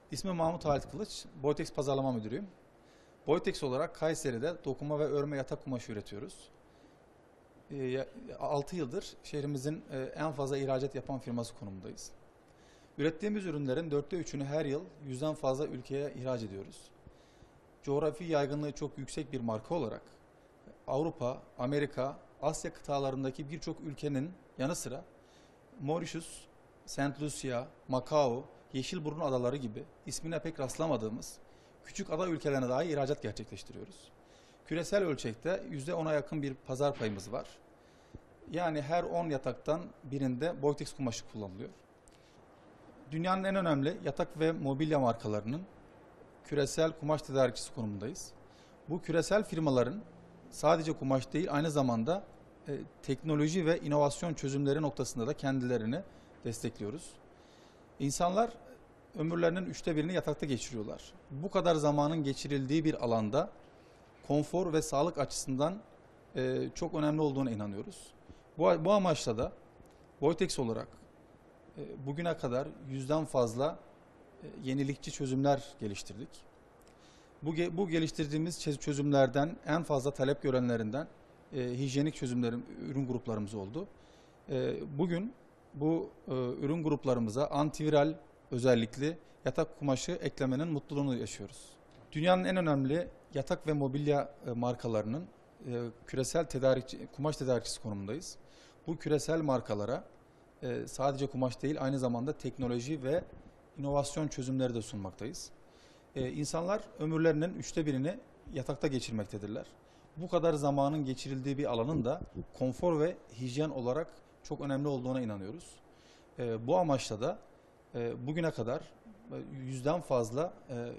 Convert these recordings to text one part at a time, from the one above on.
İsmim Mahmut Halit Kılıç, Boytex Pazarlama Müdürüyüm. Boytex olarak Kayseri'de dokuma ve örme yatak kumaşı üretiyoruz. 6 yıldır şehrimizin en fazla ihracat yapan firması konumundayız. Ürettiğimiz ürünlerin 3'ünü her yıl 100'den fazla ülkeye ihraç ediyoruz. Coğrafi yaygınlığı çok yüksek bir marka olarak Avrupa, Amerika, Asya kıtalarındaki birçok ülkenin yanı sıra Mauritius, Saint Lucia, Macao, Yeşilburnu adaları gibi ismine pek rastlamadığımız küçük ada ülkelerine dahi ihracat gerçekleştiriyoruz. Küresel ölçekte %10'a yakın bir pazar payımız var. Yani her 10 yataktan birinde Boytex kumaşı kullanılıyor. Dünyanın en önemli yatak ve mobilya markalarının küresel kumaş tedarikçisi konumundayız. Bu küresel firmaların sadece kumaş değil, aynı zamanda teknoloji ve inovasyon çözümleri noktasında da kendilerini destekliyoruz. İnsanlar ömürlerinin 1/3'ünü yatakta geçiriyorlar. Bu kadar zamanın geçirildiği bir alanda konfor ve sağlık açısından çok önemli olduğuna inanıyoruz. Bu amaçla da Boytex olarak bugüne kadar 100'den fazla yenilikçi çözümler geliştirdik. Bu geliştirdiğimiz çözümlerden en fazla talep görenlerinden hijyenik çözümlerin ürün gruplarımız oldu. Bugün bu ürün gruplarımıza antiviral özellikli yatak kumaşı eklemenin mutluluğunu yaşıyoruz. Dünyanın en önemli yatak ve mobilya markalarının küresel kumaş tedarikçisi konumundayız. Bu küresel markalara sadece kumaş değil, aynı zamanda teknoloji ve inovasyon çözümleri de sunmaktayız. İnsanlar ömürlerinin 1/3'ünü yatakta geçirmektedirler. Bu kadar zamanın geçirildiği bir alanın da konfor ve hijyen olarak çok önemli olduğuna inanıyoruz. Bu amaçla da bugüne kadar 100'den fazla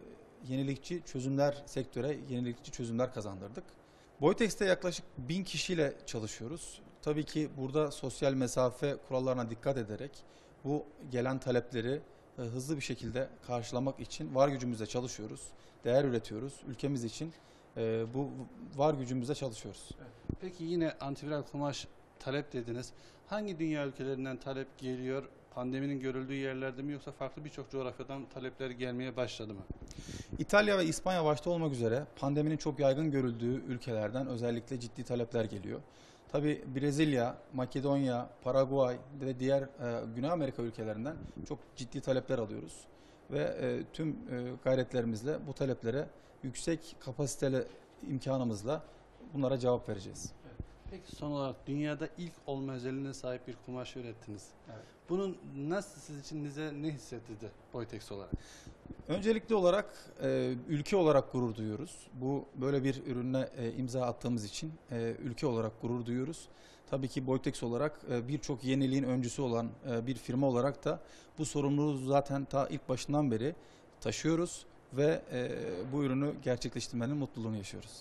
sektöre yenilikçi çözümler kazandırdık. Boytex'te yaklaşık 1000 kişiyle çalışıyoruz. Tabii ki burada sosyal mesafe kurallarına dikkat ederek bu gelen talepleri hızlı bir şekilde karşılamak için var gücümüzle çalışıyoruz. Değer üretiyoruz. Ülkemiz için bu var gücümüzle çalışıyoruz. Peki yine antiviral kumaş talep dediniz. Hangi dünya ülkelerinden talep geliyor? Pandeminin görüldüğü yerlerde mi yoksa farklı birçok coğrafyadan talepler gelmeye başladı mı? İtalya ve İspanya başta olmak üzere pandeminin çok yaygın görüldüğü ülkelerden özellikle ciddi talepler geliyor. Tabii Brezilya, Makedonya, Paraguay ve diğer Güney Amerika ülkelerinden çok ciddi talepler alıyoruz. Ve tüm gayretlerimizle bu taleplere yüksek kapasiteli imkanımızla bunlara cevap vereceğiz. Peki son olarak dünyada ilk olma özelliğine sahip bir kumaş ürettiniz. Evet. Bunun nasıl siz içinize ne hissettirdi Boytex olarak? Öncelikli olarak ülke olarak gurur duyuyoruz. Bu böyle bir ürüne imza attığımız için ülke olarak gurur duyuyoruz. Tabii ki Boytex olarak birçok yeniliğin öncüsü olan bir firma olarak da bu sorumluluğu zaten ta ilk başından beri taşıyoruz ve bu ürünü gerçekleştirmenin mutluluğunu yaşıyoruz.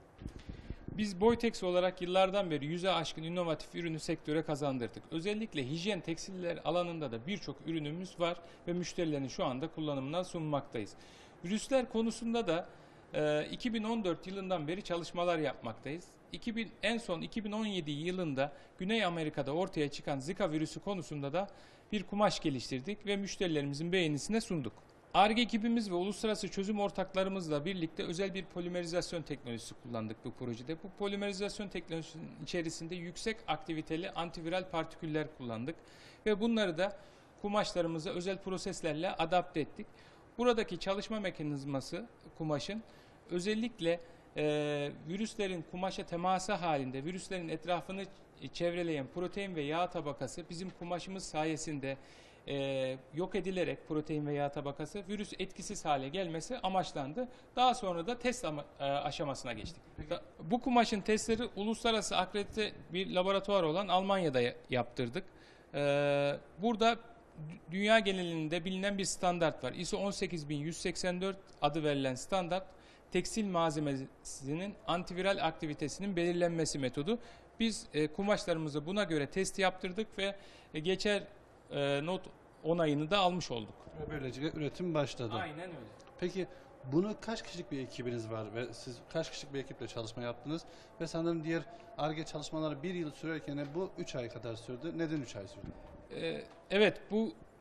Biz Boytex olarak yıllardan beri 100'e aşkın inovatif ürünü sektöre kazandırdık. Özellikle hijyen tekstiller alanında da birçok ürünümüz var ve müşterilerin şu anda kullanımına sunmaktayız. Virüsler konusunda da 2014 yılından beri çalışmalar yapmaktayız. En son 2017 yılında Güney Amerika'da ortaya çıkan Zika virüsü konusunda da bir kumaş geliştirdik ve müşterilerimizin beğenisine sunduk. Ar-Ge ekibimiz ve uluslararası çözüm ortaklarımızla birlikte özel bir polimerizasyon teknolojisi kullandık bu projede. Bu polimerizasyon teknolojisinin içerisinde yüksek aktiviteli antiviral partiküller kullandık ve bunları da kumaşlarımıza özel proseslerle adapte ettik. Buradaki çalışma mekanizması kumaşın özellikle virüslerin kumaşa teması halinde virüslerin etrafını çevreleyen protein ve yağ tabakası bizim kumaşımız sayesinde yok edilerek protein ve yağ tabakası virüs etkisiz hale gelmesi amaçlandı. Daha sonra da test aşamasına geçtik. Bu kumaşın testleri uluslararası akredite bir laboratuvar olan Almanya'da yaptırdık. Burada dünya genelinde bilinen bir standart var. ISO 18184 adı verilen standart tekstil malzemesinin antiviral aktivitesinin belirlenmesi metodu. Biz kumaşlarımızı buna göre test yaptırdık ve geçer not onayını da almış olduk. Böylece üretim başladı. Aynen öyle. Peki bunu kaç kişilik bir ekibiniz var ve siz kaç kişilik bir ekiple çalışma yaptınız? Ve sanırım diğer Ar-Ge çalışmaları 1 yıl sürerken bu 3 ay kadar sürdü. Neden 3 ay sürdü? Evet, bu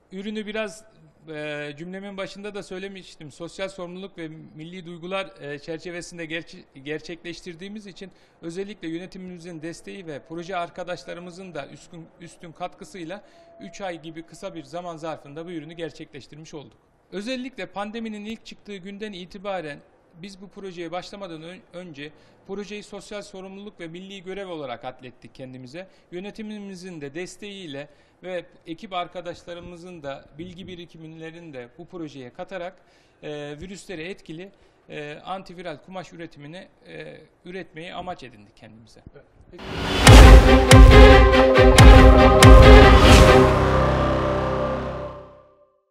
ürünü biraz cümlemin başında da söylemiştim. Sosyal sorumluluk ve milli duygular çerçevesinde gerçekleştirdiğimiz için özellikle yönetimimizin desteği ve proje arkadaşlarımızın da üstün katkısıyla 3 ay gibi kısa bir zaman zarfında bu ürünü gerçekleştirmiş olduk. Özellikle pandeminin ilk çıktığı günden itibaren biz bu projeye başlamadan önce projeyi sosyal sorumluluk ve milli görev olarak atlettik kendimize. Yönetimimizin de desteğiyle ve ekip arkadaşlarımızın da bilgi birikimlerini de bu projeye katarak virüslere etkili antiviral kumaş üretimini üretmeyi amaç edindik kendimize. Peki.